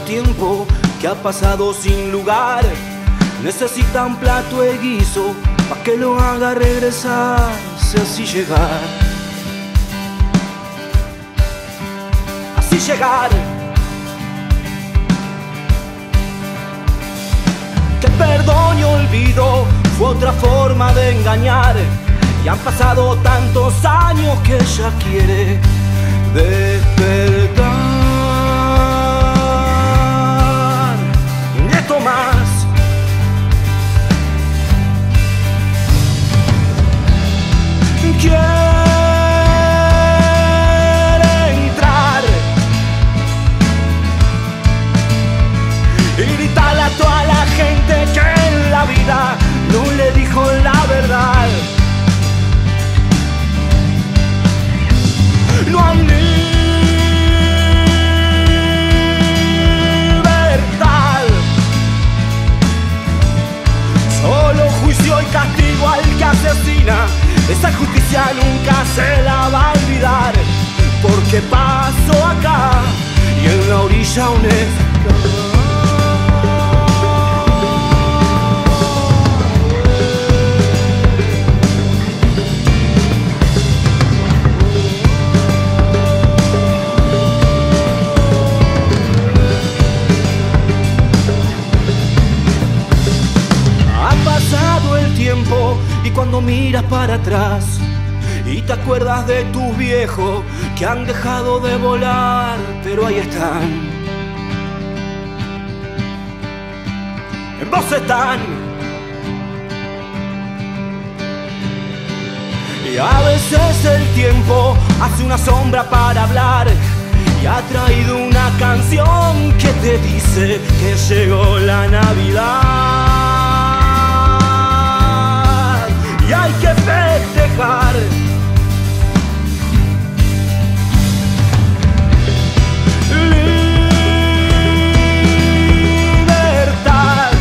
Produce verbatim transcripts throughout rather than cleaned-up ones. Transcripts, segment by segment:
tiempo que ha pasado sin lugar. Necesitan plato de guiso pa' que lo haga regresarse, así llegar. Así llegar. Que perdón y olvido fue otra forma de engañar. Y han pasado tantos años que ella quiere despertar. Y esto más. Quiere entrar y gritarle a toda la gente que en la vida no le dijo la verdad. No hay libertad, solo juicio y castigo al que asesina. Esa justicia nunca se la va a olvidar, porque pasó acá y en la orilla un esclavo. Y cuando miras para atrás y te acuerdas de tus viejos que han dejado de volar, pero ahí están, en vos están. Y a veces el tiempo hace una sombra para hablar y ha traído una canción que te dice que llegó la Navidad. Y hay que festejar. Libertad.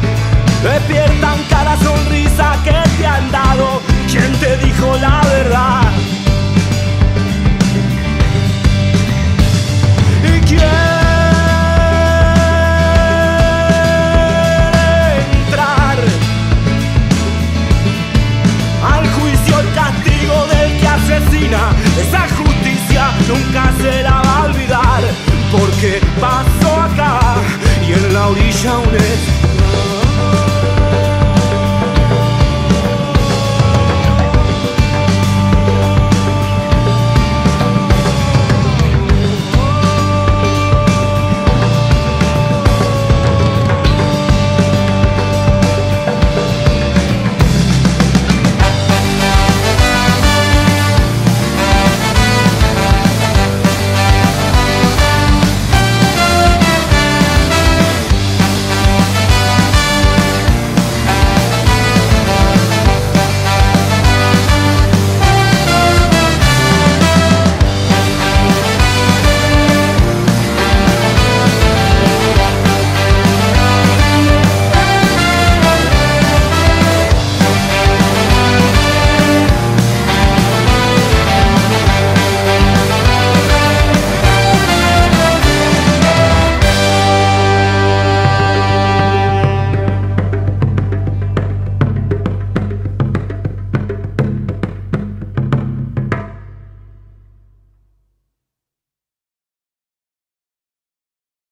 Despiertan cada sonrisa que te han dado. ¿Quién te dijo la verdad?